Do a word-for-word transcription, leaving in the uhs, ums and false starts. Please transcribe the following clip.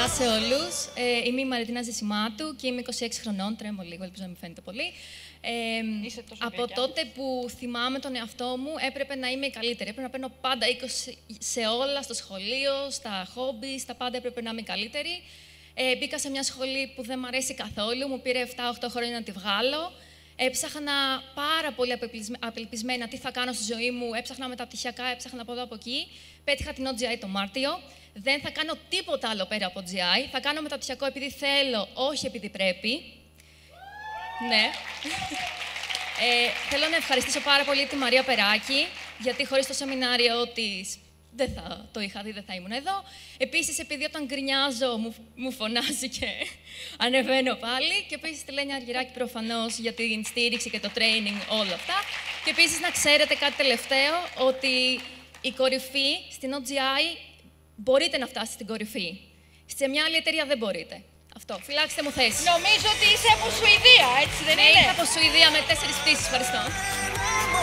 Γεια σε όλους. Ε, είμαι η Μαριτίνα Ζησιμάτου και είμαι είκοσι έξι χρονών. Τρέμω λίγο, ελπίζω να μην φαίνεται πολύ. Ε, από γλυκιά. Τότε που θυμάμαι τον εαυτό μου, έπρεπε να είμαι η καλύτερη. Έπρεπε να παίρνω πάντα είκοσι σε όλα, στο σχολείο, στα χόμπι, στα πάντα έπρεπε να είμαι η καλύτερη. Ε, μπήκα σε μια σχολή που δεν μου αρέσει καθόλου, μου πήρε επτά οχτώ χρόνια να τη βγάλω. Έψαχνα πάρα πολύ απελπισμένα τι θα κάνω στη ζωή μου. Έψαχνα μεταπτυχιακά, έψαχνα από εδώ από εκεί. Πέτυχα την ο τζι άι το Μάρτιο. Δεν θα κάνω τίποτα άλλο πέρα από τζι άι. Θα κάνω μεταπτυχιακό επειδή θέλω, όχι επειδή πρέπει. Ναι. Ε, θέλω να ευχαριστήσω πάρα πολύ τη Μαρία Περάκη, γιατί χωρίς το σεμινάριο της δεν θα το είχα δει, δεν θα ήμουν εδώ. Επίσης, επειδή όταν γκρινιάζω μου, μου φωνάζει και ανεβαίνω πάλι. Και επίσης τη Λένια Αργυράκη προφανώς για την στήριξη και το training, όλα αυτά. Και επίσης να ξέρετε κάτι τελευταίο, ότι η κορυφή στην ο τζι άι μπορείτε να φτάσετε στην κορυφή. Σε μια άλλη εταιρεία δεν μπορείτε. Αυτό. Φυλάξτε μου θέση. Νομίζω ότι είσαι από Σουηδία, έτσι δεν ναι, είναι? Είμαι από Σουηδία με τέσσερις πτήσεις. Ευχαριστώ.